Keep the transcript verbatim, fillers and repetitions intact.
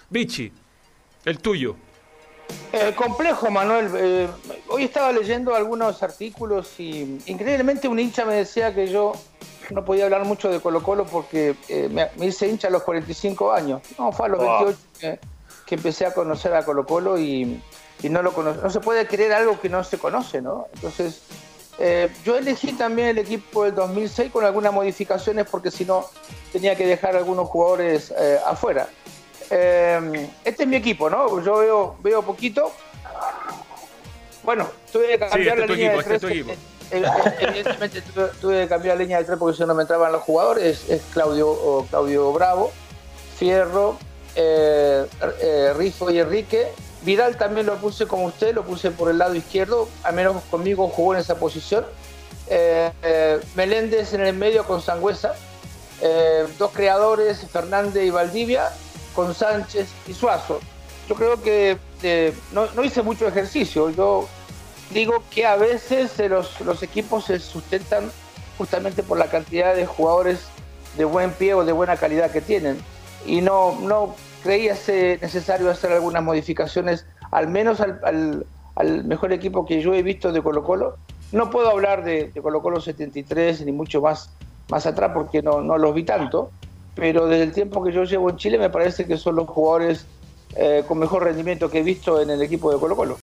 Vichy, el tuyo. Eh, complejo, Manuel. Eh, hoy estaba leyendo algunos artículos y increíblemente un hincha me decía que yo no podía hablar mucho de Colo-Colo porque eh, me, me hice hincha a los cuarenta y cinco años. No, fue a los Oh, veintiocho que, que empecé a conocer a Colo-Colo y, y no lo conoce. No se puede creer algo que no se conoce, ¿no? Entonces, eh, yo elegí también el equipo del dos mil seis con algunas modificaciones porque si no tenía que dejar algunos jugadores eh, afuera. Eh, este es mi equipo, ¿no? Yo veo, veo poquito. Bueno, tuve que Sí, cambiar este la es tu línea equipo, de este es tres. tu equipo. eh, eh, eh, Evidentemente tuve, tuve que cambiar la línea de tres porque si no me entraban los jugadores. Es, es Claudio, o Claudio Bravo, Fierro, eh, eh, Rifo y Enrique. Vidal también lo puse como usted, lo puse por el lado izquierdo, al menos conmigo jugó en esa posición. Eh, eh, Meléndez en el medio con Sangüesa. Eh, dos creadores, Fernández y Valdivia, con Sánchez y Suazo. Yo creo que eh, no, no hice mucho ejercicio. Yo digo que a veces eh, los, los equipos se sustentan justamente por la cantidad de jugadores de buen pie o de buena calidad que tienen. Y no, no creía ser necesario hacer algunas modificaciones, al menos al, al, al mejor equipo que yo he visto de Colo-Colo. No puedo hablar de, de Colo-Colo setenta y tres ni mucho más, más atrás porque no, no los vi tanto, pero desde el tiempo que yo llevo en Chile me parece que son los jugadores eh, con mejor rendimiento que he visto en el equipo de Colo-Colo.